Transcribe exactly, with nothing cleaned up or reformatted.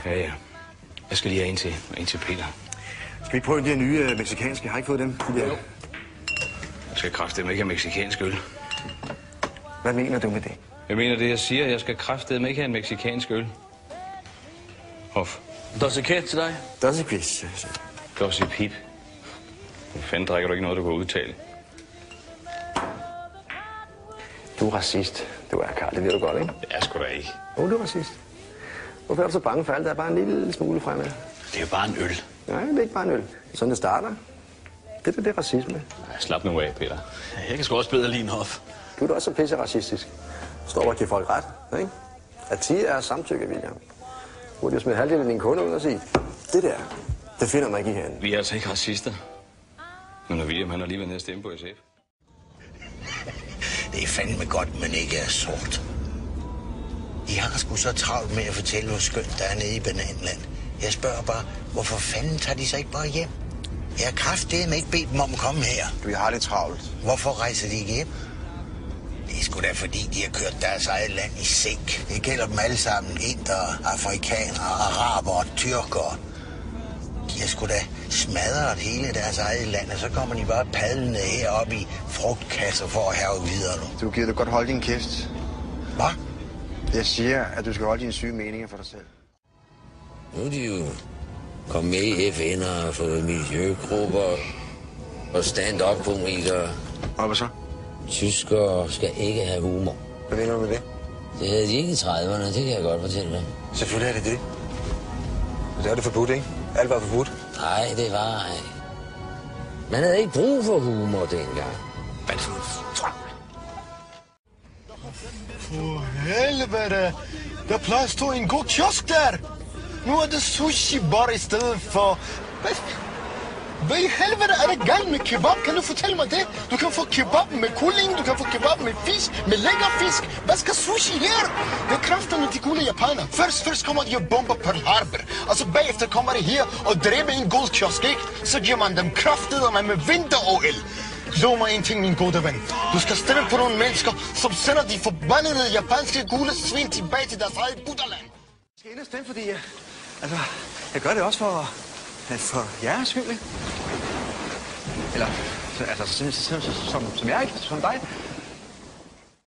Ja, ja. Jeg skal lige have en til, en til Peter. Skal vi prøve de her nye øh, mexikanske? Jeg har ikke fået dem. De der. Jeg skal kraftedeme ikke have mexikansk øl. Hvad mener du med det? Jeg mener det, jeg siger. Jeg skal kraftedeme ikke have en mexikansk øl. Hof. Dos ket til dig? Dos ket. Dos i pip. Hvor fanden drikker du ikke noget, du kan udtale? Du er racist. Du er, Karl. Det ved du godt, ikke? Det er sgu da ikke. Jo, du er racist. Hvorfor er du så bange for alt? Der er bare en lille smule fremad. Det er jo bare en øl. Nej, det er ikke bare en øl. Det er sådan, det starter. Det er det, er racisme. Ja, slap nu af, Peter. Jeg kan sgu også bedre lide en hof. Du er da også så pisse racistisk. Står og giver folk ret, ikke? At tige er samtykke, William. Hvor de smide halvdelen af dine kunder ud og sige, det der, det finder mig ikke i herinde. Vi er altså ikke racister. Men når William han har lige været nede og stemme på S F. Det er fandme godt, men ikke er sort. De har sgu så travlt med at fortælle, hvor skønt der er nede i Bananland. Jeg spørger bare, hvorfor fanden tager de så ikke bare hjem? Jeg har kraftedeme ikke bedt dem om at komme her. Du har lidt travlt. Hvorfor rejser de ikke hjem? Det er sgu da fordi, de har kørt deres eget land i sænk. Det gælder dem alle sammen. Indere, afrikanere, araber og tyrkere. De har sgu da smadret hele deres eget land, og så kommer de bare padlende heroppe i frugtkasser for at have videre nu. Du giver du godt holde din kæft. Hvad? Jeg siger, at du skal holde dine syge meninger for dig selv. Nu er de jo kommet med i F N og har fået miljøgrupper og stand-up-komikere. Og hvad så? Tyskere skal ikke have humor. Hvad mener du med det? Det havde de ikke i trediverne, det kan jeg godt fortælle dig. Selvfølgelig er det det. Det er det forbudt, ikke? Alt var forbudt. Nej, det var ej. Man havde ikke brug for humor dengang. For helvede! Der plejer at stå en god kiosk der! Nu er det sushi bar i stedet for... Hvad, hvad i helvede er det galt med kebab? Kan du fortælle mig det? Du kan få kebab med kulling, du kan få kebab med fisk, med lækker fisk. Hvad skal sushi her? Det er kræfterne de gule japaner. Først, først kommer de og bomber Pearl Harbor. Og så bagefter kommer de her og dræber en god kiosk, ikke? Så giver man dem kraftedeme med vinter-O L. Lov mig en ting, min gode ven. Du skal stemme på nogle mennesker, som sender de forbandede japanske gule svin tilbage til deres eget Buddhaland. Jeg skal ind og stemme, fordi jeg... Altså, jeg gør det også for... For jeres skyld, ikke? Eller, altså, som, som, som, som jeg, ikke? Som dig.